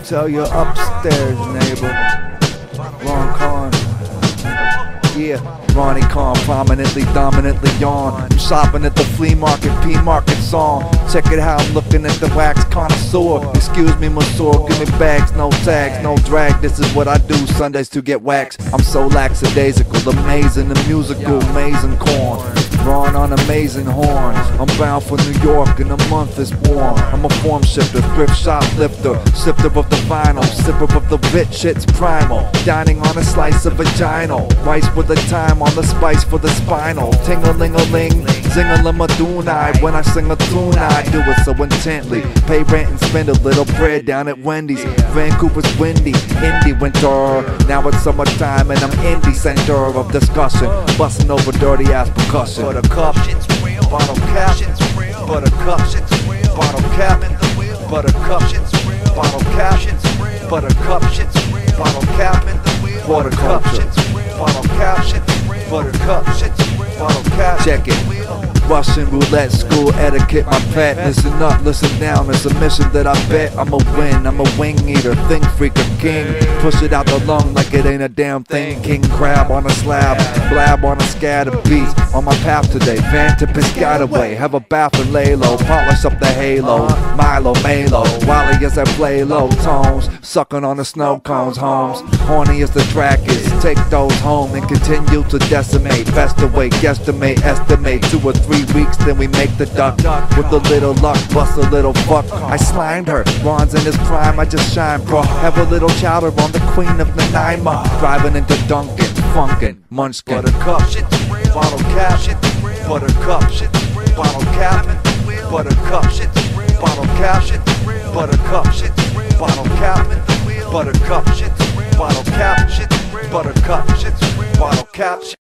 Tell your upstairs neighbor. Ron Khan. Yeah, Ronnie Khan, prominently, dominantly on. I'm shopping at the flea market, P-Market song. Check it how I'm looking at the wax connoisseur. Excuse me, monsieur, give me bags, no tags, no drag. This is what I do Sundays to get waxed. I'm so lackadaisical, amazing and musical, amazing corn. Ron on amazing horn. I'm bound for New York and a month is warm. I'm a form shifter, thrift shoplifter, sifter of the vinyl, sipper of the rich, shit's primal. Dining on a slice of vaginal, rice with the time on the spice for the spinal. Ting-a-ling-a-ling, zing-a-lim-a-doon-I. When I sing a tune, I do it so intently. Pay rent and spend a little bread down at Wendy's. Vancouver's windy, indie winter. Now it's summertime and I'm indie center of discussion, busting over dirty ass percussion. Buttercup, bottle cap, buttercup, bottle cap, buttercup, bottle cap, buttercup, bottle cap, horticulture, bottle cap, buttercup, bottle cap. Check it. Russian roulette, school etiquette, my pet. Listen up, listen down, it's a mission that I bet I'ma win. I'm a wing eater, think freaker, king. Push it out the lung like it ain't a damn thing. King crab on a slab, blab on a scatter beats. On my path today, van to Piscataway. Have a bath and lay low, polish up the halo. Milo, Malo, Wally as I play low tones. Sucking on the snow cones, homes. Horny as the track is, take those home and continue to decimate. Best away, guesstimate, estimate 2 or 3 weeks, then we make the duck. With a little luck, bust a little fuck. I slimed her, Ron's in his prime, I just shine, bro. Have a little chowder on the queen of Nanaima. Driving into Dunkin', funkin', munchkin. Buttercup, bottle cap, buttercup, bottle cap, buttercup, bottle cap, buttercup, bottle cap, buttercup, bottle cap, buttercup, bottle cap.